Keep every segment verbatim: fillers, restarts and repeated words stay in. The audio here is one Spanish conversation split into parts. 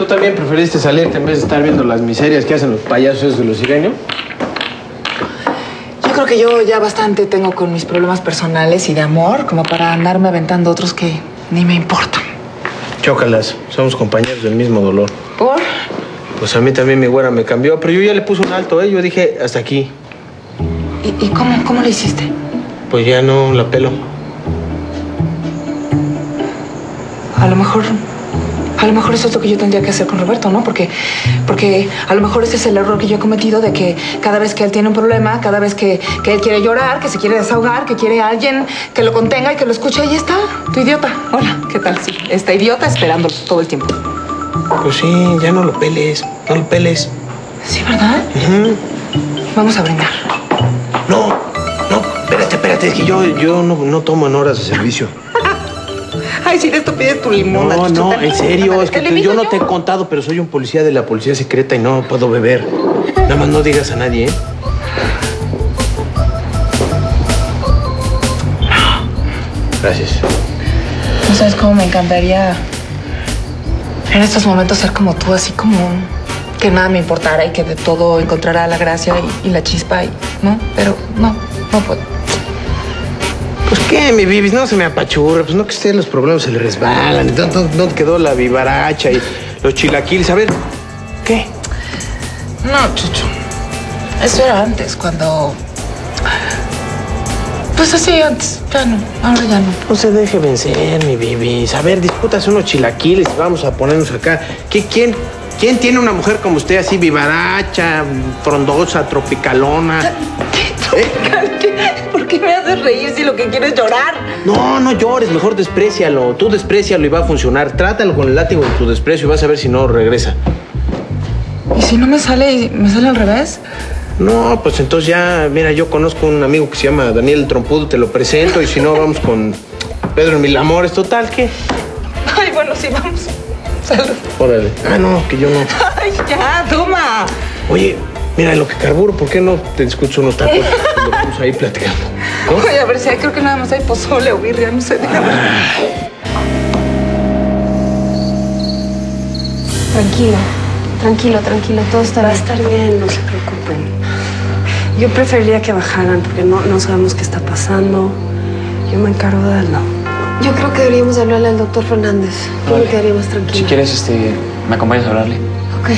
¿Tú también preferiste salirte en vez de estar viendo las miserias que hacen los payasos de los sirianos? Yo creo que yo ya bastante tengo con mis problemas personales y de amor como para andarme aventando otros que ni me importan. Chócalas, somos compañeros del mismo dolor. ¿Por? Pues a mí también mi güera me cambió, pero yo ya le puse un alto, ¿eh? Yo dije, hasta aquí. ¿Y, y cómo, cómo le hiciste? Pues ya no la pelo. A lo mejor... A lo mejor eso es lo que yo tendría que hacer con Roberto, ¿no? Porque, porque a lo mejor ese es el error que yo he cometido de que cada vez que él tiene un problema, cada vez que, que él quiere llorar, que se quiere desahogar, que quiere a alguien que lo contenga y que lo escuche, ahí está, tu idiota. Hola, ¿qué tal? Sí, está idiota esperándolo todo el tiempo. Pues sí, ya no lo peles, no lo peles. Sí, ¿verdad? Uh-huh. Vamos a brindar. No, no, espérate, espérate, es que yo, yo no, no tomo en horas de servicio. Ay, si de esto pides tu limón. No, no, en serio, es que tú, yo no te he contado, pero soy un policía de la policía secreta y no puedo beber. Nada más no digas a nadie, ¿eh? Gracias. ¿No sabes cómo me encantaría en estos momentos ser como tú, así como que nada me importara y que de todo encontrara la gracia y, y la chispa, y, ¿no? Pero no, no puedo. Pues qué, mi Bibis, no se me apachurra, pues no que ustedes los problemas se le resbalan, no, no, no quedó la vivaracha y los chilaquiles, a ver, ¿qué? No, Chucho, eso era antes, cuando... Pues así antes, ya no, ahora ya no. No se deje vencer, mi Bibis, a ver, dispútase unos chilaquiles y vamos a ponernos acá. ¿Qué, quién, quién tiene una mujer como usted así, vivaracha, frondosa, tropicalona? ¿Qué? ¿Por qué me haces reír si lo que quieres es llorar? No, no llores, mejor desprécialo. Tú desprécialo y va a funcionar. Trátalo con el látigo de tu desprecio y vas a ver si no regresa. ¿Y si no me sale y me sale al revés? No, pues entonces ya, mira, yo conozco un amigo que se llama Daniel el Trompudo, te lo presento, y si no, vamos con Pedro Mil Amores, total, ¿qué? Ay, bueno, sí, vamos. Salud. Órale. Ah, no, que yo no. Ay, ya, toma. Oye, mira, en lo que carburo, ¿por qué no te escucho unos tacos? Lo vamos ahí platicando, ¿no? Oye, a ver si hay, creo que nada más hay pozole o birria, no sé. Tranquilo, tranquilo, tranquilo, todo estará bien. Va a estar bien, no se preocupen. Yo preferiría que bajaran porque no, no sabemos qué está pasando. Yo me encargo de él, ¿no? Yo creo que deberíamos hablarle al doctor Fernández. Yo Vale. me quedaría más tranquila. Si quieres, este, ¿me acompañas a hablarle? Ok.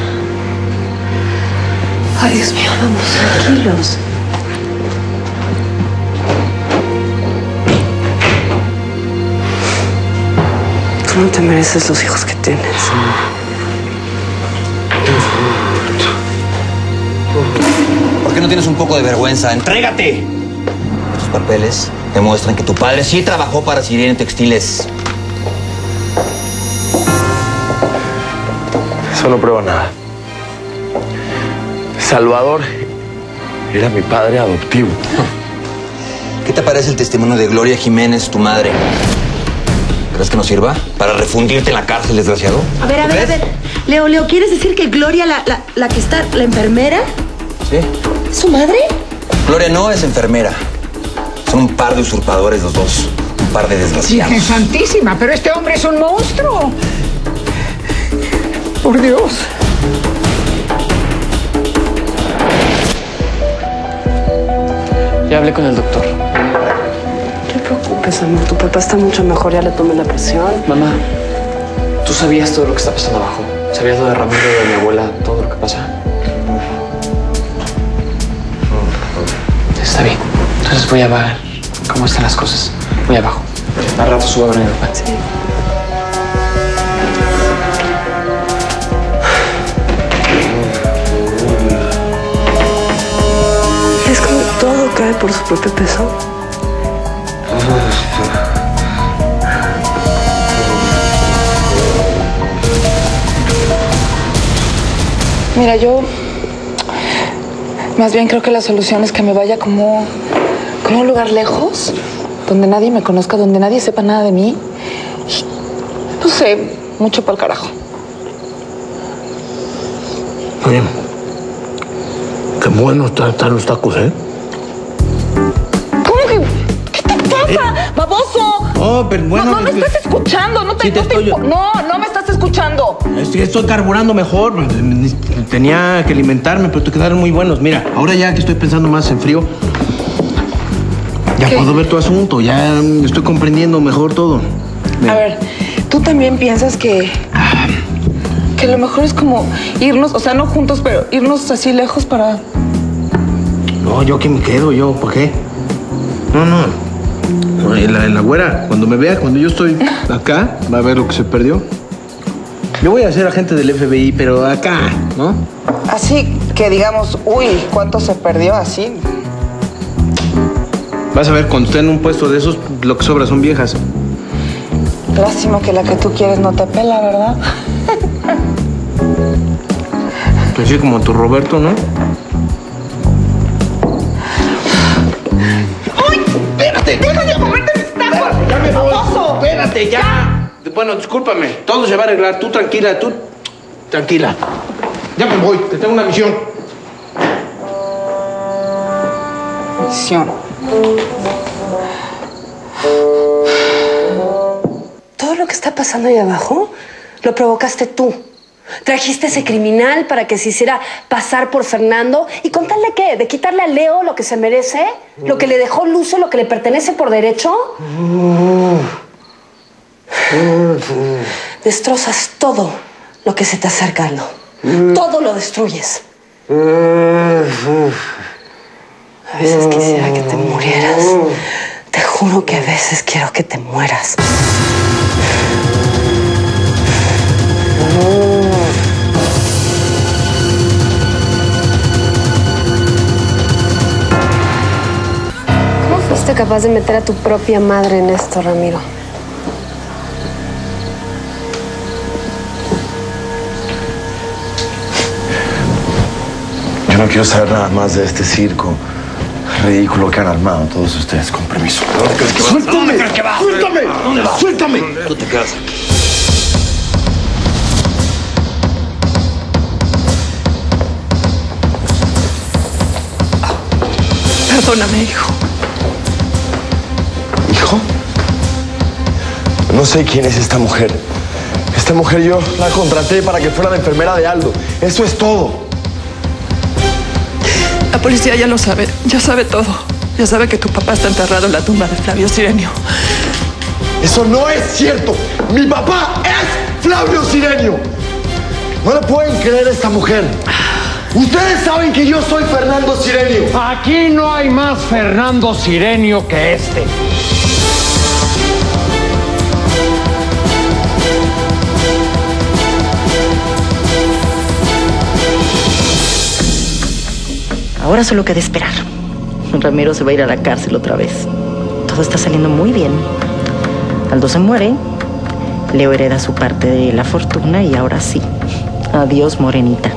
Ay, Dios mío, vamos. Tranquilos. Tú no te mereces los hijos que tienes. ¿Por qué no tienes un poco de vergüenza? ¡Entrégate! Tus papeles demuestran que tu padre sí trabajó para Sirena Textiles. Eso no prueba nada. Salvador era mi padre adoptivo. ¿Qué te parece el testimonio de Gloria Jiménez, tu madre? ¿Crees que nos sirva para refundirte en la cárcel, desgraciado? A ver, a ver, a ver. Leo, Leo, ¿quieres decir que Gloria, la, la, la que está, la enfermera, Sí. es su madre? Gloria no es enfermera. Son un par de usurpadores los dos. Un par de desgraciados. Virgen Santísima, pero este hombre es un monstruo. Por Dios. Ya hablé con el doctor. No te preocupes, amor. Tu papá está mucho mejor. Ya le tomé la presión. Mamá, ¿tú sabías todo lo que está pasando abajo? ¿Sabías lo de Ramiro, de mi abuela, todo lo que pasa? Está bien. Entonces voy a ver cómo están las cosas. Voy abajo. Al rato subo a ver a mi papá. Sí. Es como todo cae por su propio peso. Mira, yo más bien creo que la solución es que me vaya como, como a un lugar lejos, donde nadie me conozca, donde nadie sepa nada de mí. Y, no sé, mucho para el carajo. Oye, qué buenos están los tacos, ¿eh? ¿Cómo que? ¿Qué te pasa, baboso? no, pero bueno. No, no me estás escuchando, no te, Sí te no, te estoy- no, no me estás escuchando. Estoy, estoy carburando mejor. Tenía que alimentarme, pero te quedaron muy buenos. Mira, ahora ya que estoy pensando más en frío, ya ¿Qué? puedo ver tu asunto, ya estoy comprendiendo mejor todo. Mira. A ver, tú también piensas que. que lo mejor es como irnos, o sea, no juntos, pero irnos así lejos para. No, yo aquí me quedo, yo, ¿por qué? No, no. No, en la, en la güera, cuando me vea, cuando yo estoy acá, va a ver lo que se perdió. Yo voy a ser agente del F B I, pero acá, ¿no? Así que digamos, uy, ¿cuánto se perdió así? Vas a ver, cuando esté en un puesto de esos, lo que sobra son viejas. Lástima que la que tú quieres no te pela, ¿verdad? Así como tu Roberto, ¿no? ¡Uy! ¡Espérate! ¡Deja de comerte mis tacos! ¡Ya me voy! ¡Espérate, ya! Bueno, discúlpame. Todo se va a arreglar. Tú tranquila, tú... Tranquila. Ya me voy. Te tengo una misión. Misión. Todo lo que está pasando ahí abajo lo provocaste tú. Trajiste ese criminal para que se hiciera pasar por Fernando y con tal de qué, de quitarle a Leo lo que se merece, lo que le dejó Luce, lo que le pertenece por derecho. Destrozas todo lo que se te acerca, Aldo. Todo lo destruyes. A veces quisiera que te murieras. Te juro que a veces quiero que te mueras. ¿Cómo fuiste capaz de meter a tu propia madre en esto, Ramiro? Yo no quiero saber nada más de este circo ridículo que han armado todos ustedes, con permiso. ¿Dónde crees que vas? ¡Suéltame! ¿Dónde crees que vas? ¡Suéltame! ¿Dónde vas? ¡Suéltame! Tú te quedas aquí. Perdóname, hijo. ¿Hijo? No sé quién es esta mujer. Esta mujer yo la contraté para que fuera la enfermera de Aldo. Eso es todo. La policía ya lo sabe, ya sabe todo. Ya sabe que tu papá está enterrado en la tumba de Flavio Sirenio. Eso no es cierto. Mi papá es Flavio Sirenio. No le pueden creer a esta mujer. Ustedes saben que yo soy Fernando Sirenio. Aquí no hay más Fernando Sirenio que este. Ahora solo queda esperar. Ramiro se va a ir a la cárcel otra vez. Todo está saliendo muy bien. Aldo se muere, Leo hereda su parte de la fortuna y ahora sí. Adiós, morenita.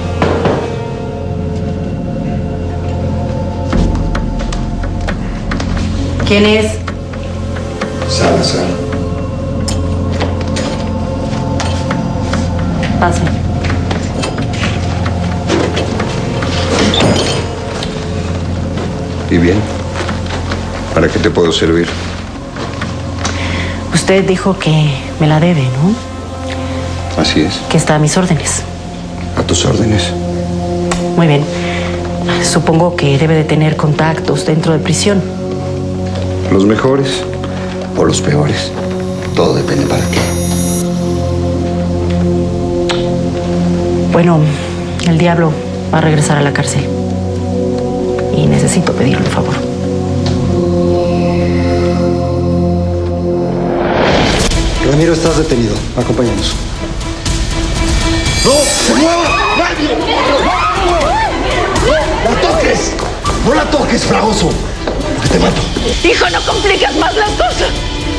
¿Quién es? Salazar. Pase. ¿Y bien? ¿Para qué te puedo servir? Usted dijo que me la debe, ¿no? Así es. Que está a mis órdenes. A tus órdenes. Muy bien. Supongo que debe de tener contactos dentro de prisión. ¿Los mejores o los peores? Todo depende para ti. Bueno, el diablo va a regresar a la cárcel. Y necesito pedirle un favor. Ramiro, estás detenido. Acompáñanos. ¡No! ¡Se mueva! ¡Nadie! ¡No la toques! ¡No la toques, fragoso! Porque te mato. Hijo, no compliques más las cosas.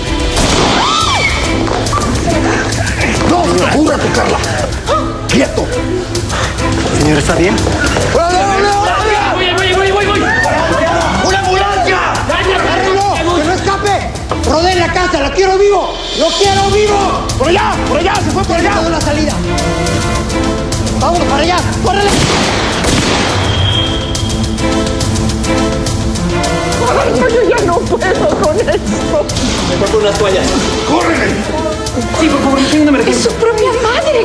¡No se me ocurra tocarla! ¡Quieto! Señor, ¿está bien? ¡Voy, voy, voy, voy, voy! ¡Una ambulancia! ¡Arriba! ¡Que no escape! ¡Rodeen la casa! ¡Lo quiero vivo! ¡Lo quiero vivo! ¡Por allá! ¡Por allá! ¡Se fue por allá! Toda la salida. ¡Vámonos para allá! ¡Córrele! Ay, no, yo ya no puedo con esto. Mejor por unas toallas. ¡Córrele! Sí, por favor, tengo una emergencia. ¡Es su propia madre!